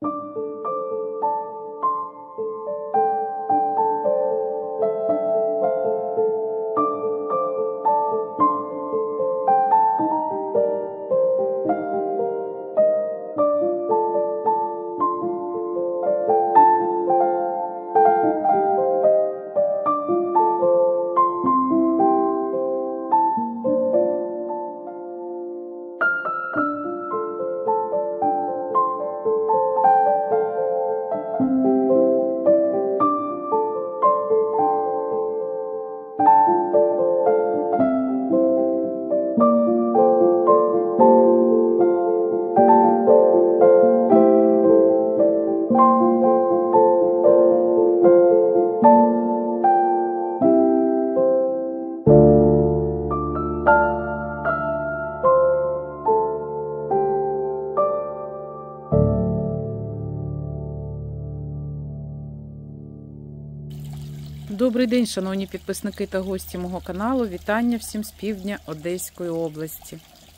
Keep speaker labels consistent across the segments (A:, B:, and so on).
A: Добрий день, шановні підписники та гості мого каналу. Вітання всім з півдня Одеської області.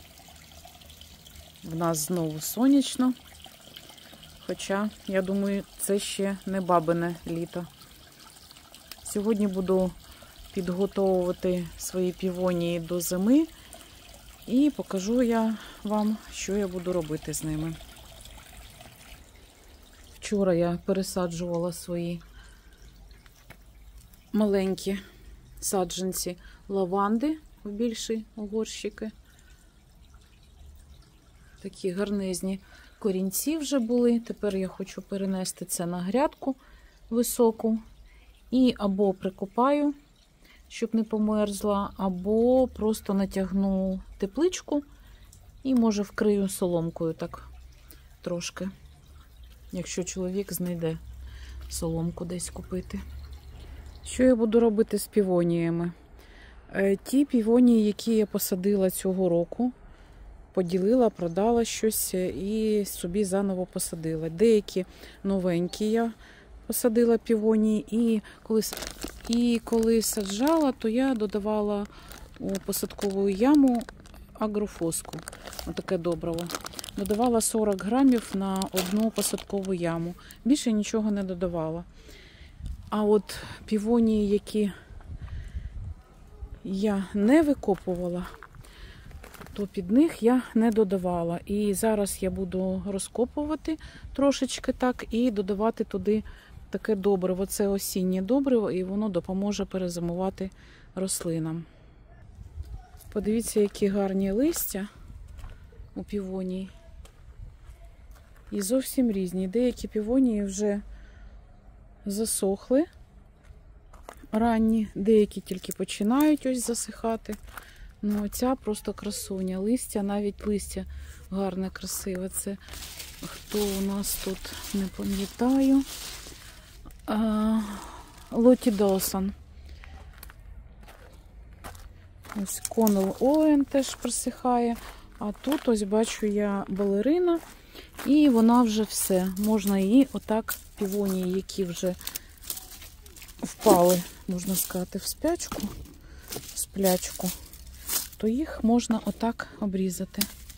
A: В нас знову сонячно, хоча, я думаю, це ще не бабине літо. Сьогодні буду підготовувати свої півонії до зими і покажу я вам, що я буду робити з ними. Вчора я пересаджувала свої маленькі саджанці лаванди в більші горщики. Такі гарнизні корінці вже були. Тепер я хочу перенести це на грядку високу. І або прикопаю, щоб не померзла, або просто натягну тепличку і, може, вкрию соломкою так трошки, якщо чоловік знайде соломку десь купити. Що я буду робити з півоніями? Ті півонії, які я посадила цього року, поділила, продала щось і собі заново посадила. Деякі новенькі я посадила півонії, і коли саджала, то я додавала у посадкову яму агрофоску, отаке добриво. Додавала 40 грамів на одну посадкову яму. Більше нічого не додавала. А от півонії, які я не викопувала, то під них я не додавала. І зараз я буду розкопувати трошечки так і додавати туди таке добриво. Це осіннє добриво, і воно допоможе перезимувати рослинам. Подивіться, які гарні листя у півонії. І зовсім різні. Деякі півонії вже засохли ранні, деякі тільки починають ось засихати. Ну, оця просто красуня. Листя, навіть листя гарне, красиве. Це хто у нас тут, не пам'ятаю. Лоті Доусон. Ось Конел Оуен теж просихає. А тут ось бачу я балерина. І вона вже все. Можна її отак, півонії, які вже впали, можна сказати, в сплячку, то їх можна отак обрізати.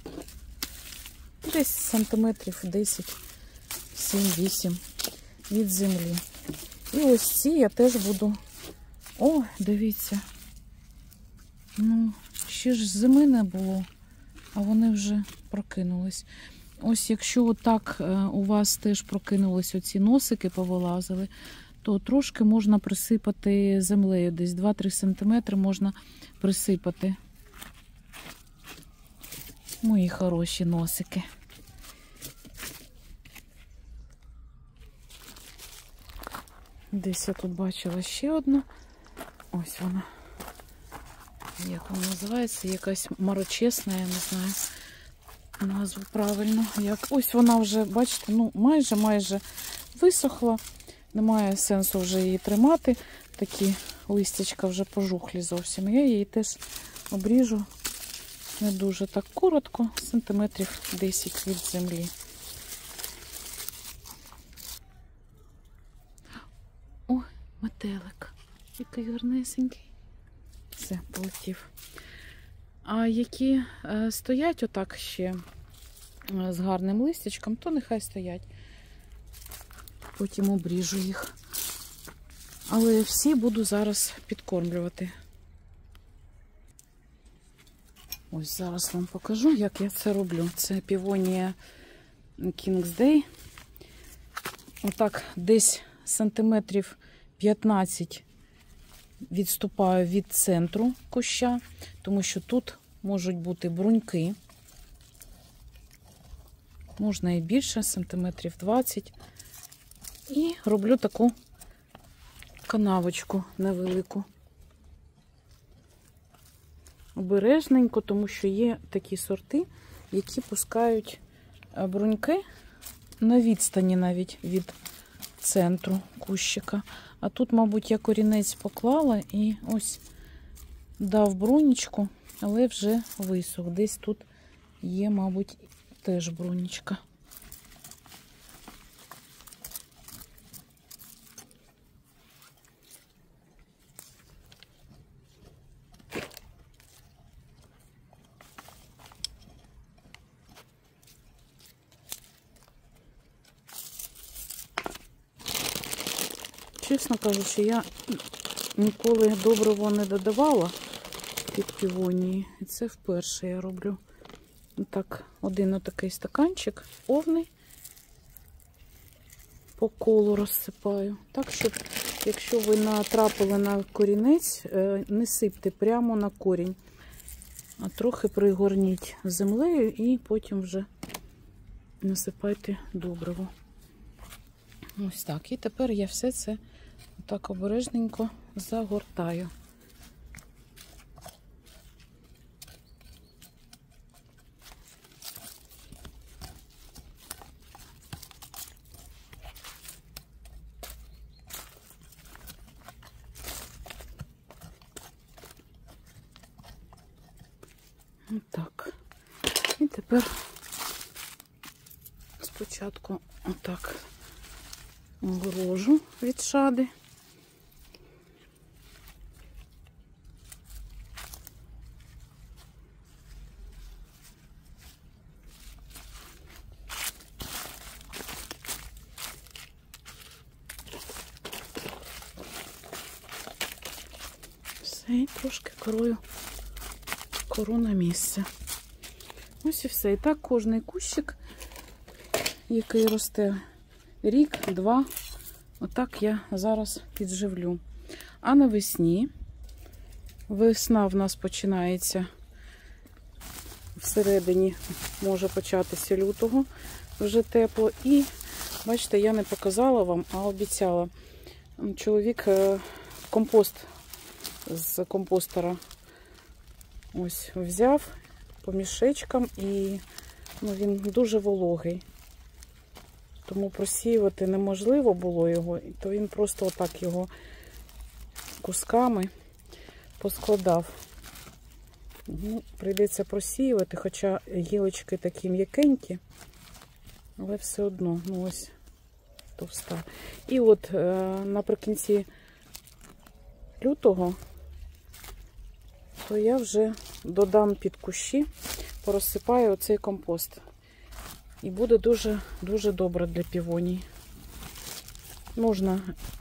A: Десь сантиметрів 10, 7-8 від землі. І ось ці я теж буду... О, дивіться. Ну, ще ж зими не було, а вони вже прокинулись. Ось якщо отак у вас теж прокинулись оці носики, повилазили, то трошки можна присипати землею. Десь 2-3 см можна присипати. Мої хороші носики. Десь я тут бачила ще одну. Ось вона. Як вона називається? Якась марочесна, я не знаю назву правильно. Ось вона вже, бачите, ну майже висохла. Немає сенсу вже її тримати. Такі листячка вже пожухлі зовсім. Я її теж обріжу не дуже так коротко, сантиметрів 10 від землі. Ой, метелик. Який гарнесенький. Все, полетів. А які стоять отак ще з гарним листячком, то нехай стоять. Потім обріжу їх. Але всі буду зараз підкормлювати. Ось зараз вам покажу, як я це роблю. Це півонія Kingsday. Отак десь сантиметрів 15 відступаю від центру куща, тому що тут можуть бути бруньки. Можна і більше, сантиметрів 20. І роблю таку канавочку невелику. Обережненько, тому що є такі сорти, які пускають бруньки на відстані навіть від центру кущика. А тут, мабуть, я корінець поклала і ось дав брунічку, але вже висох. Десь тут є, мабуть, теж брунічка. Чесно кажучи, я ніколи доброго не додавала під півонії. І це вперше я роблю. Так, один отакий стаканчик повний, по колу розсипаю. Так, щоб, якщо ви натрапили на корінець, не сипте прямо на корінь, а трохи пригорніть землею і потім вже насипайте добриво. Ось так. І тепер я все це так обережненько загортаю. Отак. І тепер спочатку отак огорожу від шади. Все, і трошки кору на місце. Ось і все. І так кожний кущик, який росте рік-два, отак я зараз підживлю. А навесні, весна в нас починається всередині, може початися лютого, вже тепло. І, бачите, я не показала вам, а обіцяла. Чоловік компост з компостера ось взяв по мішечкам, і він дуже вологий. Тому просіювати неможливо було його, то він просто отак його кусками поскладав. Прийдеться просіювати, хоча гілочки такі м'якенькі, але все одно, ось товста. І от наприкінці лютого, то я вже додам під кущі, порозсипаю оцей компост. І буде дуже добре для півоній. Можна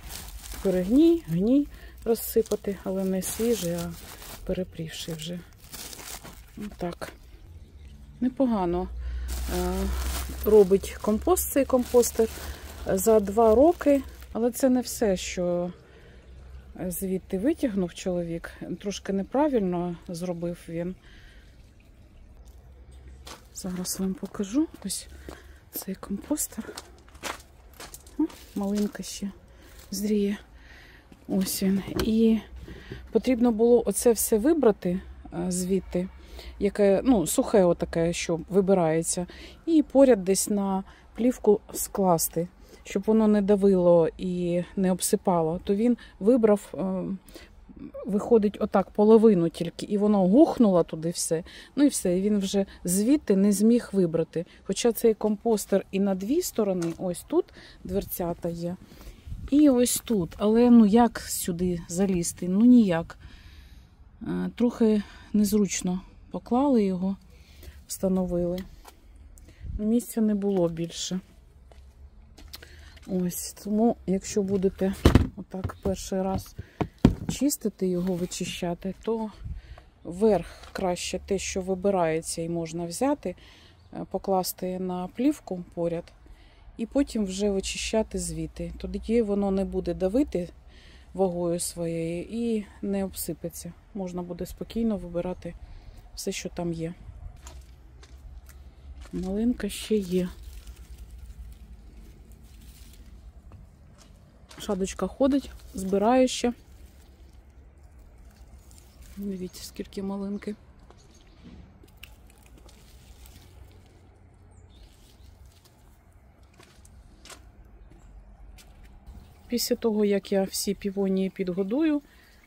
A: гній розсипати, але не свіжий, а перепрівший вже. Так. Непогано робить компост цей компостер за 2 роки. Але це не все, що звідти витягнув чоловік. Трошки неправильно зробив він. Зараз вам покажу. Ось цей компостер. Малинка ще зріє. Ось він. І потрібно було оце все вибрати звідти, яке, сухе отаке, що вибирається, і поряд десь на плівку скласти, щоб воно не давило і не обсипало. То він вибрав, виходить, отак половину тільки, і воно гухнуло туди все. І все, і він вже звідти не зміг вибрати. Хоча цей компостер і на 2 сторони, ось тут дверцята є, і ось тут. Але, як сюди залізти? Ніяк. Трохи незручно поклали його, встановили. Місця не було більше. Ось, тому, якщо будете отак перший раз чистити його, вичищати, то верх краще те, що вибирається і можна взяти, покласти на плівку поряд і потім вже вичищати звідти. Тоді воно не буде давити вагою своєю і не обсипеться. Можна буде спокійно вибирати все, що там є. Малинка ще є. Шадочка ходить, збирає ще. Дивіться, скільки малинки. Після того, як я всі півонії підгодую,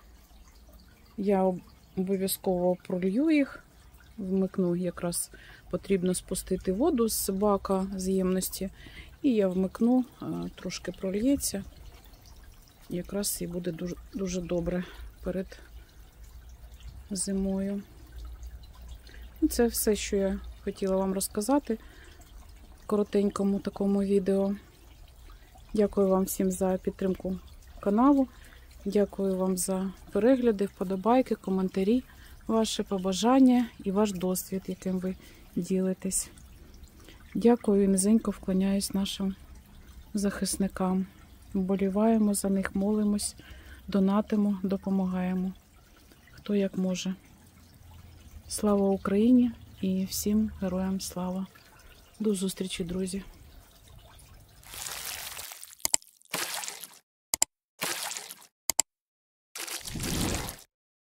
A: я обов'язково пролью їх, вмикну, якраз потрібно спустити воду з бака, з ємності, і я вмикну, трошки прольється, якраз і буде дуже, дуже добре перед зимою. Це все, що я хотіла вам розказати в коротенькому такому відео. Дякую вам всім за підтримку каналу. Дякую вам за перегляди, вподобайки, коментарі, ваші побажання і ваш досвід, яким ви ділитесь. Дякую і низенько вклоняюсь нашим захисникам. Вболіваємо за них, молимось, донатимо, допомагаємо. Хто як може. Слава Україні і всім героям слава. До зустрічі, друзі!